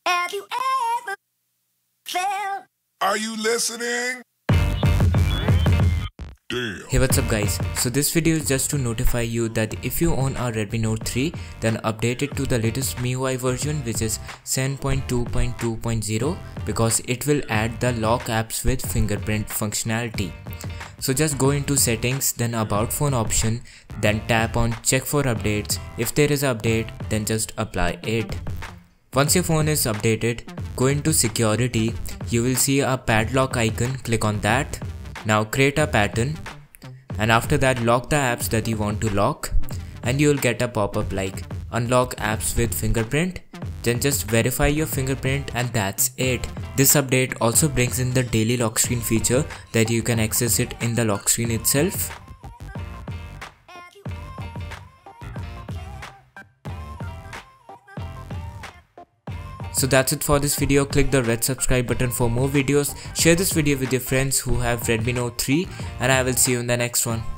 Have you ever felt? Are you listening? Damn. Hey, what's up guys? So this video is just to notify you that if you own a Redmi Note 3, then update it to the latest MIUI version, which is 7.2.2.0, because it will add the lock apps with fingerprint functionality. So just go into settings, then about phone option, then tap on check for updates. If there is an update, then just apply it. Once your phone is updated, go into security. You will see a padlock icon, click on that. Now create a pattern, and after that lock the apps that you want to lock, and you will get a pop-up like unlock apps with fingerprint. Then just verify your fingerprint, and that's it. This update also brings in the daily lock screen feature that you can access it in the lock screen itself. So that's it for this video. Click the red subscribe button for more videos. Share this video with your friends who have Redmi Note 3, and I will see you in the next one.